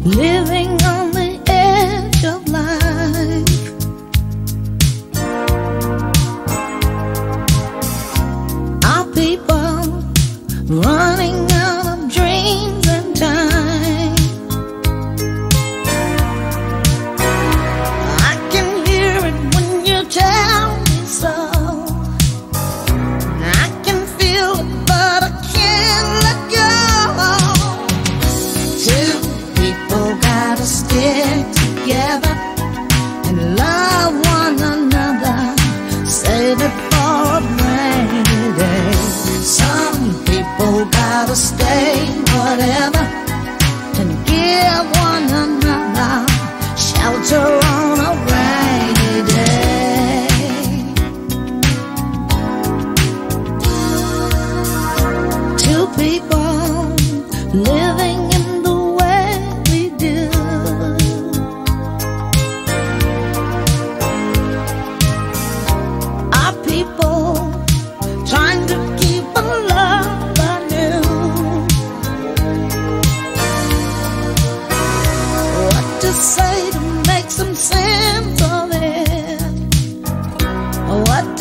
living on the edge of life. Our people running out of dreams and time. I can hear it when you tell me so. I can feel it, but I can't let go. Two people gotta stick together and love one another. Save it for a rainy day. Some people gotta stay whatever and give one another shelter on a rainy day. Two people living in the way we do. Our people trying to keep a love anew. What to say to make some sense of it? What